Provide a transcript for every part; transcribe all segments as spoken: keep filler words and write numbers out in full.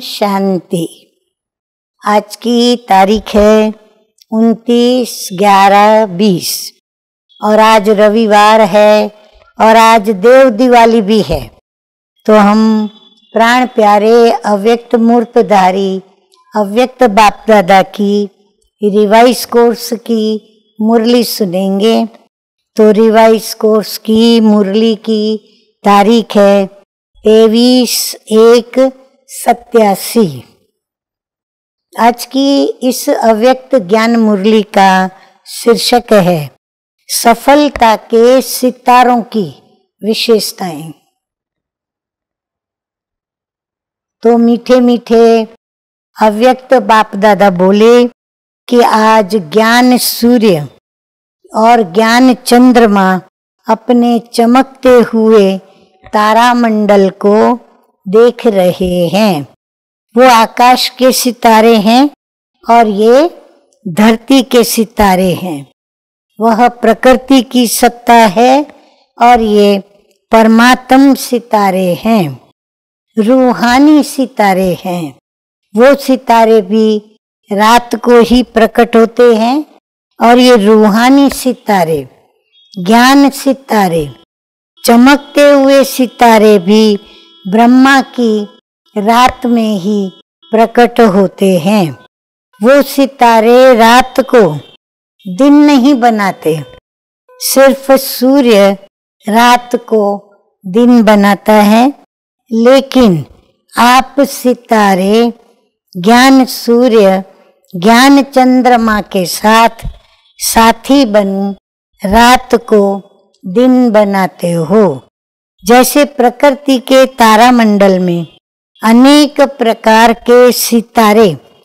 शांति। आज की तारीख है उनतीस ग्यारह बीस और आज रविवार है और आज देव दिवाली भी है। तो हम प्राण प्यारे अव्यक्त मूर्तधारी अव्यक्त बाप दादा की रिवाइज कोर्स की मुरली सुनेंगे। तो रिवाइज कोर्स की मुरली की तारीख है तेईस एक सत्यासी। आज की इस अव्यक्त ज्ञान मुरली का शीर्षक है सफलता के सितारों की विशेषताएं। तो मीठे मीठे अव्यक्त बाप दादा बोले कि आज ज्ञान सूर्य और ज्ञान चंद्रमा अपने चमकते हुए तारामंडल को देख रहे हैं। वो आकाश के सितारे हैं और ये धरती के सितारे हैं। वह प्रकृति की सत्ता है और ये परमात्म सितारे हैं, रूहानी सितारे हैं। वो सितारे भी रात को ही प्रकट होते हैं और ये रूहानी सितारे, ज्ञान सितारे, चमकते हुए सितारे भी ब्रह्मा की रात में ही प्रकट होते हैं। वो सितारे रात को दिन नहीं बनाते, सिर्फ सूर्य रात को दिन बनाता है। लेकिन आप सितारे ज्ञान सूर्य ज्ञान चंद्रमा के साथ साथी बन रात को दिन बनाते हो। जैसे प्रकृति के तारामंडल में अनेक प्रकार के सितारे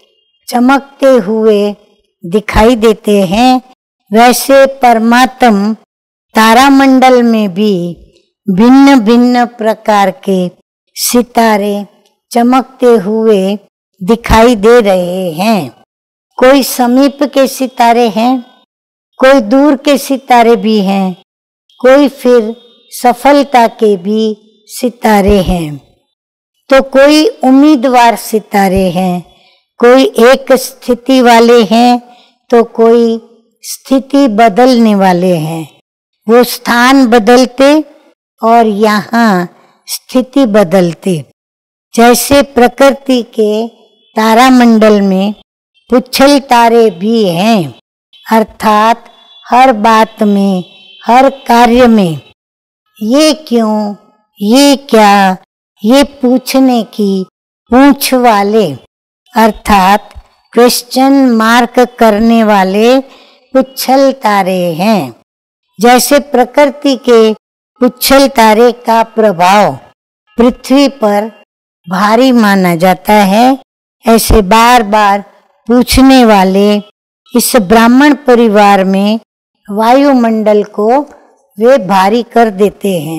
चमकते हुए दिखाई देते हैं, वैसे परमात्म तारामंडल में भी भिन्न भिन्न प्रकार के सितारे चमकते हुए दिखाई दे रहे हैं। कोई समीप के सितारे हैं, कोई दूर के सितारे भी हैं, कोई फिर सफलता के भी सितारे हैं। तो कोई उम्मीदवार सितारे हैं, कोई एक स्थिति वाले हैं तो कोई स्थिति बदलने वाले हैं। वो स्थान बदलते और यहाँ स्थिति बदलते। जैसे प्रकृति के तारामंडल में पुच्छल तारे भी हैं, अर्थात हर बात में, हर कार्य में ये क्यों, ये क्या, ये पूछने की पूछ वाले, अर्थात क्वेश्चन मार्क करने वाले पुच्छल तारे हैं। जैसे प्रकृति के पुच्छल तारे का प्रभाव पृथ्वी पर भारी माना जाता है, ऐसे बार बार पूछने वाले इस ब्राह्मण परिवार में वायुमंडल को वे भारी कर देते हैं।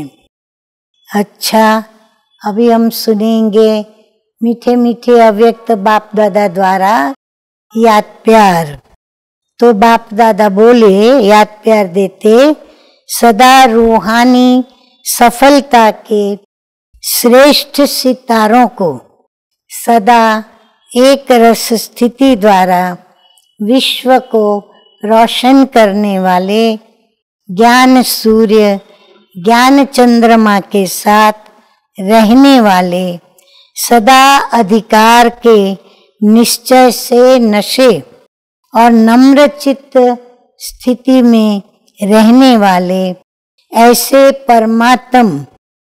अच्छा, अभी हम सुनेंगे मीठे मीठे अव्यक्त बाप दादा द्वारा याद प्यार। तो बाप दादा बोले, याद प्यार देते, सदा रूहानी सफलता के श्रेष्ठ सितारों को सदा एक रस स्थिति द्वारा विश्व को रोशन करने वाले ज्ञान सूर्य ज्ञान चंद्रमा के साथ रहने वाले, सदा अधिकार के निश्चय से नशे और नम्र चित्त स्थिति में रहने वाले, ऐसे परमात्म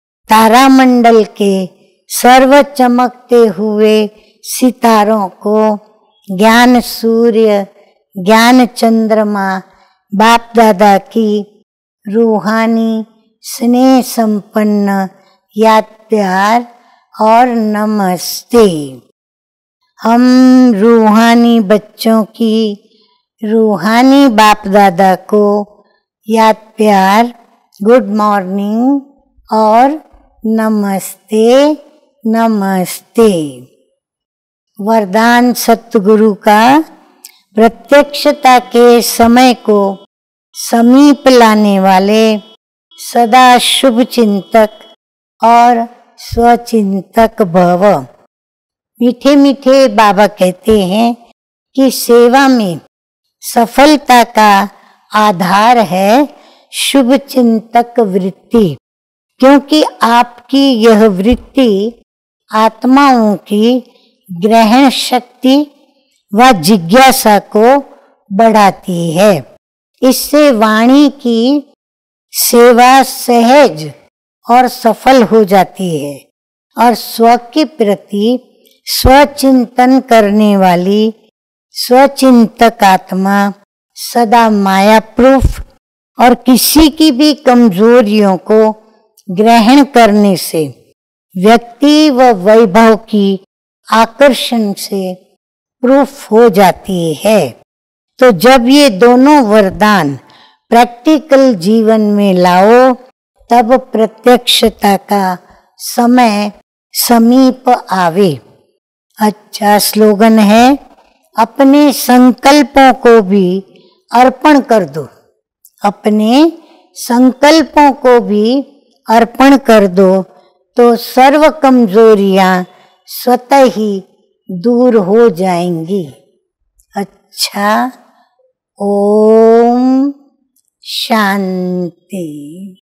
तारामंडल के सर्व चमकते हुए सितारों को ज्ञान सूर्य ज्ञान चंद्रमा बाप दादा की रूहानी स्नेह संपन्न याद प्यार और नमस्ते। हम रूहानी बच्चों की रूहानी बाप दादा को याद प्यार, गुड मॉर्निंग और नमस्ते नमस्ते। वरदान सतगुरु का प्रत्यक्षता के समय को समीप लाने वाले सदा शुभ चिंतक और स्वचिंतक भव। मीठे मीठे बाबा कहते हैं कि सेवा में सफलता का आधार है शुभ चिंतक वृत्ति, क्योंकि आपकी यह वृत्ति आत्माओं की ग्रहण शक्ति व जिज्ञासा को बढ़ाती है। इससे वाणी की सेवा सहज और सफल हो जाती है और स्व के प्रति स्वचिंतन करने वाली स्वचिंतक आत्मा सदा माया प्रूफ और किसी की भी कमजोरियों को ग्रहण करने से व्यक्ति व वैभव की आकर्षण से प्रूफ हो जाती है। तो जब ये दोनों वरदान प्रैक्टिकल जीवन में लाओ तब प्रत्यक्षता का समय समीप आवे। अच्छा स्लोगन है, अपने संकल्पों को भी अर्पण कर दो, अपने संकल्पों को भी अर्पण कर दो तो सर्व कमजोरियां स्वतः ही दूर हो जाएंगी। अच्छा, ओम शांति।